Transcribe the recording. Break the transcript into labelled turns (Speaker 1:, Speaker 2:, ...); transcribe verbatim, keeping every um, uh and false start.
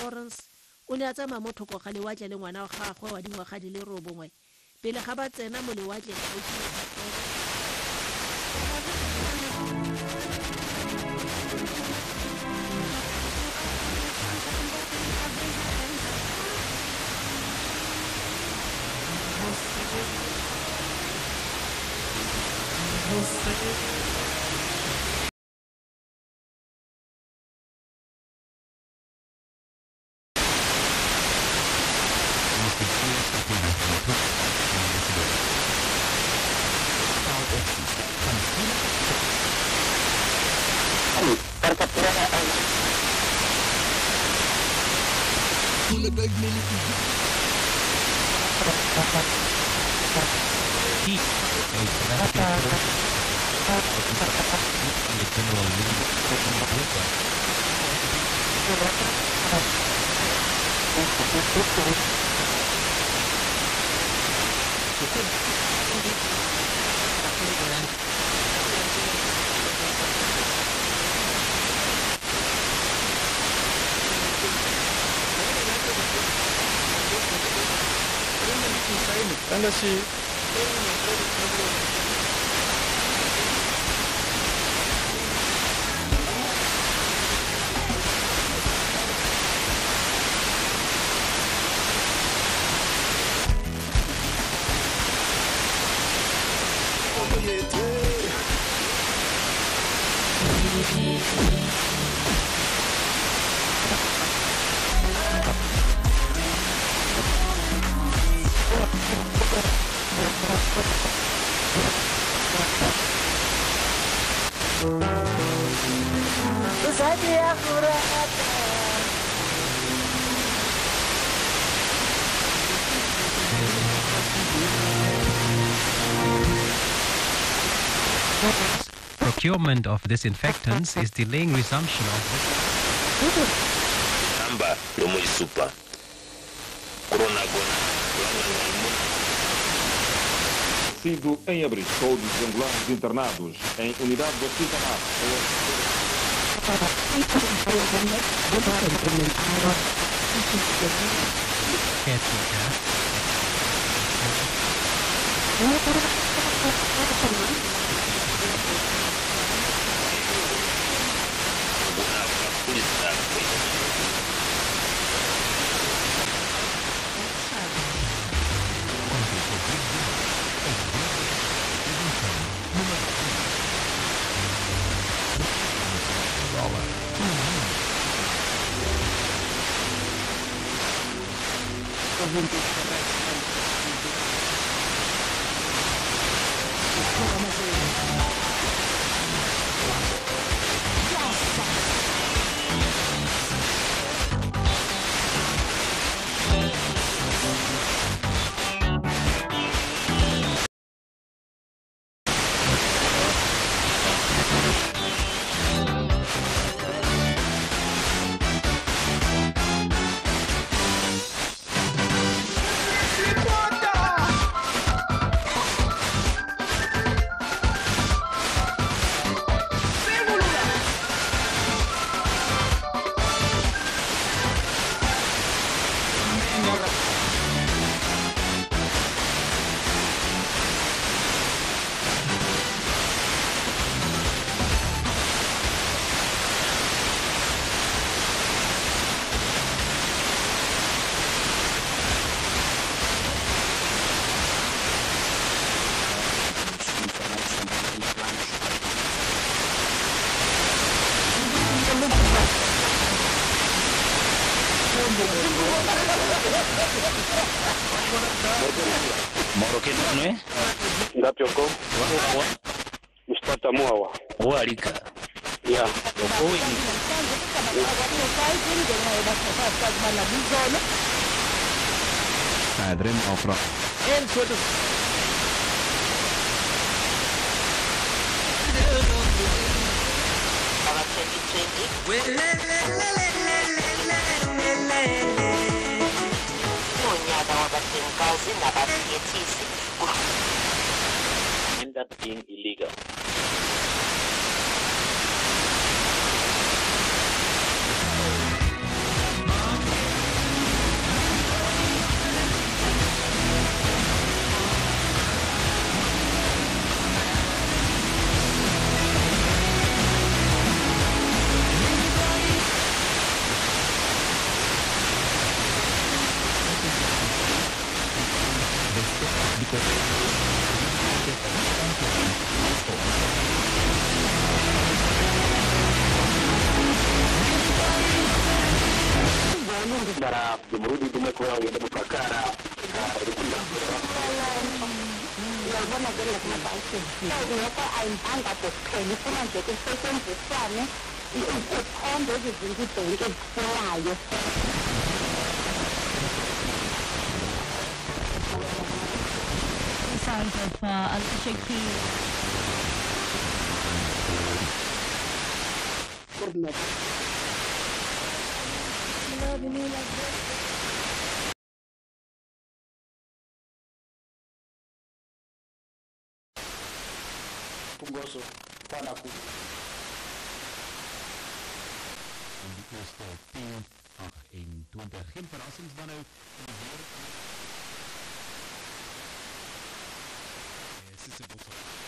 Speaker 1: Lawrence o ne a tsamaya mo thoko ga lewatle le ngwana wa gagwe wa dingwaga di le robongwe pele ga ba tsena mo lewatleng
Speaker 2: Procurement of disinfectants is delaying resumption of this.
Speaker 3: Amba lomo super. Corona gona.
Speaker 4: Sido em abril, todos os angolanos internados em unidade hospitalar.
Speaker 3: Morokeno nwe?
Speaker 5: Ndapyoko.
Speaker 3: Wa
Speaker 5: Mstata muawa.
Speaker 3: walika.
Speaker 5: Ya.
Speaker 3: Okoi ni.
Speaker 4: Adrem afra.
Speaker 1: en sodo
Speaker 3: End up being illegal.
Speaker 5: na dumrudi tumekuwa yadamukakara rukunda
Speaker 6: uyabona ke lakumabhayisikili so ngekho ayibanga kokuphela ifuna nje kusetshenziswane ukhombe ezizinto ibhenki ezifulayo
Speaker 7: The sounds of uh, Al-Sheikh P.
Speaker 5: Pungoso Panaku.
Speaker 8: En die eerste tien achtentwintig. Geen verrassings dan nou. Sisse Botswana.